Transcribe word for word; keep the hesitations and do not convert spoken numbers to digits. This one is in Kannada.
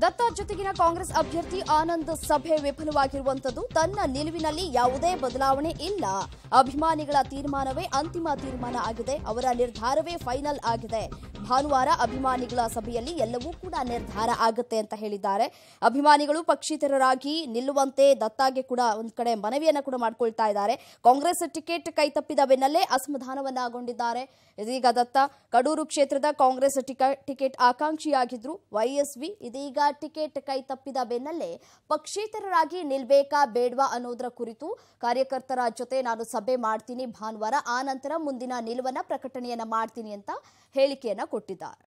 ದತ್ತಾ ಜೊತೆಗಿನ ಕಾಂಗ್ರೆಸ್ ಅಭ್ಯರ್ಥಿ ಆನಂದ್ ಸಭೆ ವಿಫಲವಾಗಿರುವಂತದ್ದು ತನ್ನ ನಿಲುವಿನಲ್ಲಿ ಯಾವುದೇ ಬದಲಾವಣೆ ಇಲ್ಲ. ಅಭಿಮಾನಿಗಳ ತೀರ್ಮಾನವೇ ಅಂತಿಮ ತೀರ್ಮಾನ ಆಗಿದೆ. ಅವರ ನಿರ್ಧಾರವೇ ಫೈನಲ್ ಆಗಿದೆ. ಭಾನುವಾರ ಅಭಿಮಾನಿಗಳ ಸಭೆಯಲ್ಲಿ ಎಲ್ಲವೂ ಕೂಡ ನಿರ್ಧಾರ ಆಗುತ್ತೆ ಅಂತ ಹೇಳಿದ್ದಾರೆ. ಅಭಿಮಾನಿಗಳು ಪಕ್ಷೇತರರಾಗಿ ನಿಲ್ಲುವಂತೆ ದತ್ತಾಗೆ ಕೂಡ ಒಂದು ಕಡೆ ಮನವಿಯನ್ನ ಕೂಡ ಮಾಡಿಕೊಳ್ತಾ ಇದ್ದಾರೆ. ಕಾಂಗ್ರೆಸ್ ಟಿಕೆಟ್ ಕೈತಪ್ಪಿದ ಬೆನ್ನಲ್ಲೇ ಅಸಮಾಧಾನವನ್ನಗೊಂಡಿದ್ದಾರೆ. ಇದೀಗ ದತ್ತ ಕಡೂರು ಕ್ಷೇತ್ರದ ಕಾಂಗ್ರೆಸ್ ಟಿಕೆಟ್ ಆಕಾಂಕ್ಷಿಯಾಗಿದ್ರು. ವೈಎಸ್ವಿ ಇದೀಗ ಟಿಕೆಟ್ ಕೈತಪ್ಪಿದ ಬೆನ್ನಲ್ಲೇ ಪಕ್ಷೇತರರಾಗಿ ನಿಲ್ಬೇಕಾ ಬೇಡ್ವಾ ಅನ್ನೋದರ ಕುರಿತು ಕಾರ್ಯಕರ್ತರ ಜೊತೆ ನಾನು ಸಭೆ ಮಾಡ್ತೀನಿ ಭಾನುವಾರ, ಆ ನಂತರ ಮುಂದಿನ ನಿಲುವನ್ನ ಪ್ರಕಟಣೆಯನ್ನ ಮಾಡ್ತೀನಿ ಅಂತ ಹೇಳಿಕೆಯನ್ನ ಕೊಟ್ಟಿದ್ದಾರೆ.